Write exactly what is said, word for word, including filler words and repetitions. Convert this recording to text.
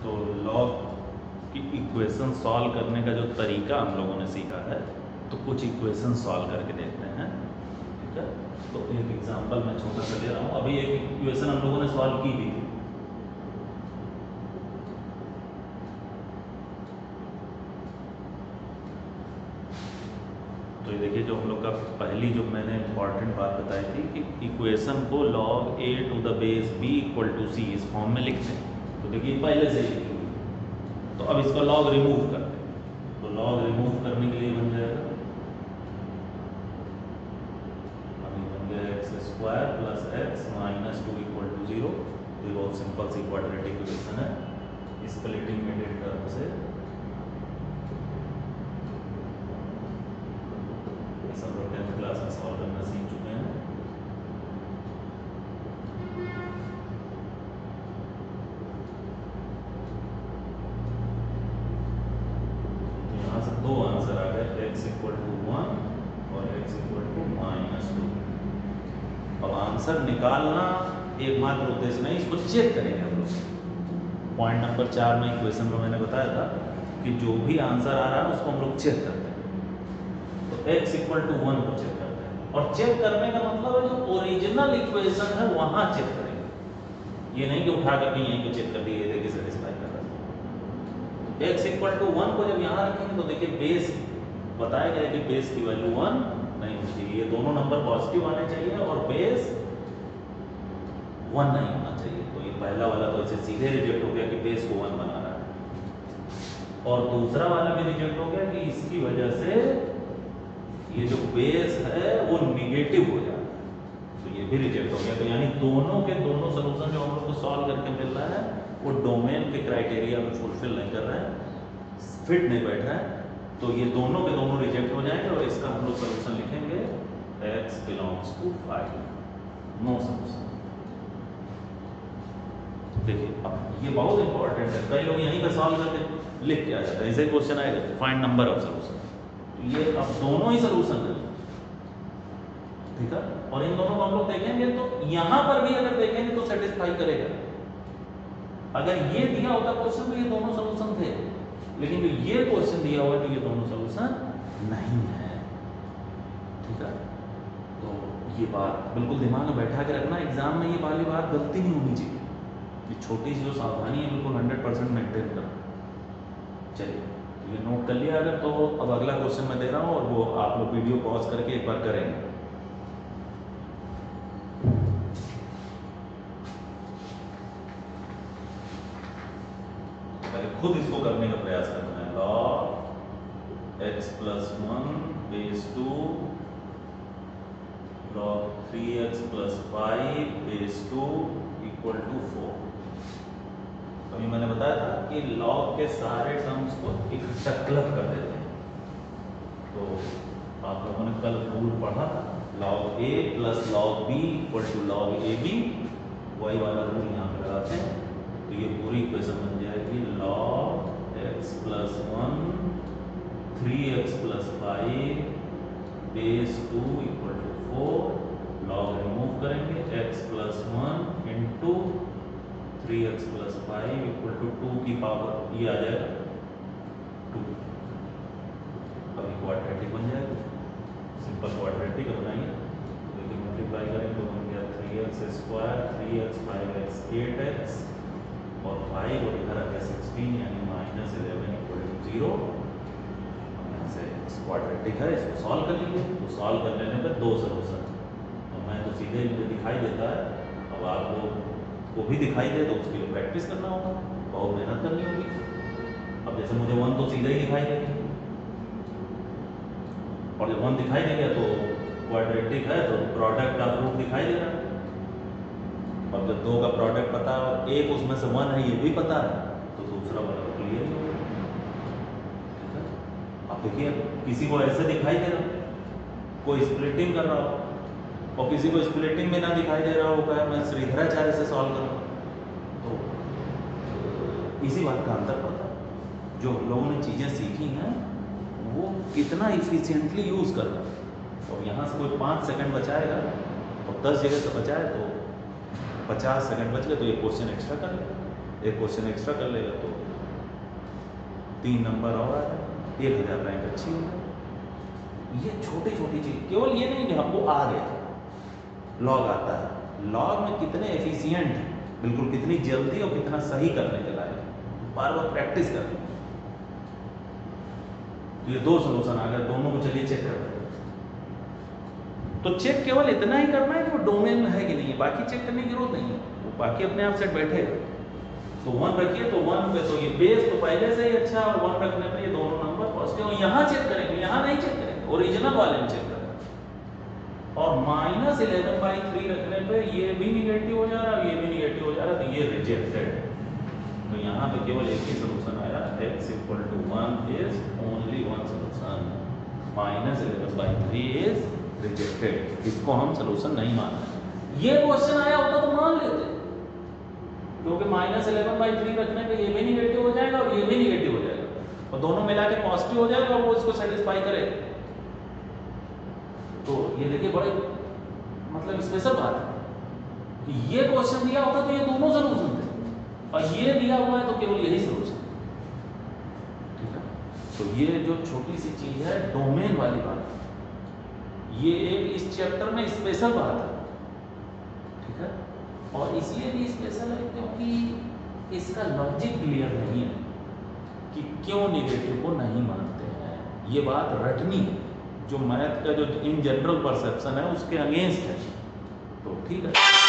तो लॉग की equation solve करने का जो तरीका हम लोगों ने सीखा है, तो कुछ इक्वेशन सॉल्व करके देखते हैं। ठीक है, तो एक एग्जांपल मैं छोटा सा दे रहा हूँ। अभी एक इक्वेशन हम लोगों ने सॉल्व की भी थी। तो ये देखिए, जो हम लोग का पहली जो मैंने इंपॉर्टेंट बात बताई थी कि इक्वेशन को log A to the base B equal to C इस फॉर्म में लिखते हैं। तो देखिए पहले से ही लिखी हुई है। तो अब इसका लॉग रिमूव करते हैं। तो लॉग रिमूव करने के लिए बन जाएगा, अभी बन गया x square plus x minus two equal to zero. ये बहुत सिंपल सी क्वाड्रेटिक इक्वेशन है, स्प्लिटिंग टर्म से सब लोग टेंथ क्लास में सॉल्व करना सीख चुके हैं। तो यहाँ से दो आंसर आ गए, x इक्वल टू वन और x equal to minus two. अब आंसर निकालना एकमात्र उद्देश्य नहीं, इसको चेक करेंगे हम लोग। पॉइंट नंबर चार में इक्वेशन में मैंने बताया था कि जो भी आंसर आ रहा है उसको हम लोग चेक करते हैं। तो x इक्वल टू वन को चेक करते हैं, और चेक करने का मतलब है जो ओरिजिनल इक्वेशन है वहां चेक करेंगे। ये नहीं कि उठा करके यहीं पे चेक कर दिए, देखिए सेटिस्फाई कर रहा है। x इक्वल टू वन को जब यहाँ रखेंगे तो देखिए बेस बताया गया कि बेस की वैल्यू वन नहीं होनी चाहिए, ये दोनों नंबर पॉजिटिव आने चाहिए और बेस वन नहीं होना चाहिए। तो ये पहला वाला तो इसे सीधे रिजेक्ट हो गया कि बेस को वन बना रहा है, और दूसरा वाला भी रिजेक्ट हो गया कि इसकी वजह से ये जो बेस है वो निगेटिव हो जाता है, तो ये भी रिजेक्ट हो गया। तो यानी दोनों के दोनों सलूशन जो हम लोग को सॉल्व करके मिल रहा है वो डोमेन के क्राइटेरिया में फुलफिल नहीं कर रहे हैं, फिट नहीं बैठ रहा है। तो ये दोनों के दोनों रिजेक्ट हो जाएंगे और इसका हम लोग सलूशन लिखेंगे x belongs to five, no solution. देखिए अब ये बहुत इंपॉर्टेंट है, कई लोग यहीं पे सॉल्व करके लिख के आ जाते हैं, ऐसे क्वेश्चन आएगा फाइंड नंबर ऑफ सलूशन। ये अब दोनों ही सलूशन है, ठीक है। और इन दोनों को हम लोग देखेंगे तो यहां पर भी अगर देखेंगे तो सेटिस्फाई करेगा। अगर ये दिया होता क्वेश्चन तो ये दोनों सलूशन थे, लेकिन जो ये क्वेश्चन दिया हुआ है तो ये दोनों सलूशन नहीं है, ठीक है। तो ये बात बिल्कुल दिमाग में बैठा के रखना, एग्जाम में ये वाली बात गलती नहीं होनी चाहिए। ये छोटी सी जो सावधानी है बिल्कुल हंड्रेड परसेंट मेंटेन करना। चलिए ये नोट कर लिया अगर, तो अब अगला क्वेश्चन मैं दे रहा हूँ और वो आप लोग वीडियो पॉज करके एक बार करेंगे। पहले खुद इसको करने का प्रयास करना है। Log x plus one base two log three x plus five base two equal to four. अभी मैंने बताया था कि लॉग के सारे टर्म्स को इकट्ठा क्लब कर देते हैं। तो आप लोगों ने कल रूल पढ़ा था, log A plus log B equal to log A B, वही वाला रूल यहाँ पे लगाते हैं। तो ये पूरी इक्वेशन बन जाएगी log x plus one three x plus five base two equal to four. Log remove करेंगे, x plus one into three x plus five equal to two two power ये आ जाएगा टू। अभी क्वाड्रेटिक बन जाएगा, simple quadratic बनाइए। तो देखिए मल्टीप्लाई करेंगे तो बन गया three x square three x five x eight x और फाइव और इधर आ गया सिक्सटीन, यानी minus eleven equal to zero. यहाँ से क्वाड्रेटिक है, इसको सॉल्व कर लीजिए। तो सॉल्व कर लेने पर दो सलूशन, तो मैं तो सीधे मुझे दिखाई देता है। अब आप लोग को भी दिखाई दे तो उसके लिए प्रैक्टिस करना होगा, बहुत मेहनत करनी होगी। अब जैसे मुझे वन तो सीधा ही दिखाई देगी, और जब वन दिखाई दे गया तो क्वाड्रेटिक है तो प्रोडक्ट का रूट दिखाई दे रहा है। और जब दो का प्रोडक्ट पता और एक उसमें से वन है ये भी पता है, तो दूसरा वाला क्लियर ही होगा, ठीक है। अब देखिए किसी को ऐसे दिखाई दे रहा, कोई स्प्लिटिंग कर रहा हो, और किसी को स्प्लिटिंग में ना दिखाई दे रहा होगा, मैं श्रीधराचार्य से सॉल्व करूँ, तो इसी बात का अंतर पड़ता है। जो लोगों ने चीज़ें सीखी हैं वो कितना इफिशिएंटली यूज़ कर रहा है। और यहाँ से कोई पाँच सेकंड बचाएगा और दस जगह से बचाए तो पचास सेकंड बच गए, तो ये क्वेश्चन एक्स्ट्रा कर लेगा। एक क्वेश्चन एक्स्ट्रा कर लेगा तो तीन नंबर और आ जाए, एक हज़ार रैंक अच्छी हो जाए। ये छोटी छोटी चीज, केवल ये नहीं कि हमको आ गया लॉग आता है, लॉग में कितने एफिशिएंट, बिल्कुल कितनी जल्दी और कितना सही करने के लायक, बार बार प्रैक्टिस करनी। तो ये दो सॉल्यूशन आ गए, दोनों को चलिए चेक करते हैं। तो चेक केवल इतना ही करना है कि वो डोमेन में है कि नहीं है, बाकी चेक करने की जरूरत नहीं है, वो बाकी अपने आप सेट बैठेगा। तो वन रखिए, तो वन पे तो ये बेस तो पहले से ही अच्छा, और वन रखने पे ये दोनों नंबर पॉजिटिव। और यहाँ चेक करेंगे, यहाँ नहीं चेक करेंगे, ओरिजिनल वाले में चेक करेंगे। और माइनस इलेवन बाई थ्री रखने पे ये भी निगेटिव हो जा रहा है, ये भी निगेटिव हो जा रहा है, तो ये रिजेक्टेड। तो यहाँ पे केवल एक ही सोल्यूशन आया, x equal to one is only one solution, minus eleven by three is rejected. इसको हम सोल्यूशन नहीं मान रहे। ये क्वेश्चन आया होता तो मान लेते, क्योंकि माइनस इलेवन बाई थ्री रखने पे ये भी निगेटिव हो जाएगा और ये भी निगेटिव हो जाएगा, और दोनों मिला के पॉजिटिव हो जाएगा, और वो इसको सेटिस्फाई करेगा। तो ये देखिए बड़े मतलब स्पेशल बात है कि ये क्वेश्चन दिया होता तो ये दोनों सोल्यूशन थे, और ये दिया हुआ है तो केवल यही सोल्यूशन। ठीक है, तो ये जो छोटी सी चीज है डोमेन वाली बात, ये एक इस चैप्टर में स्पेशल बात है। ठीक है, और इसलिए भी स्पेशल है क्योंकि इसका लॉजिक क्लियर नहीं है कि क्यों निगेटिव को नहीं मानते हैं। ये बात रटनी है, जो मैथ का जो इन जनरल परसेप्शन है उसके अगेंस्ट है। तो ठीक है।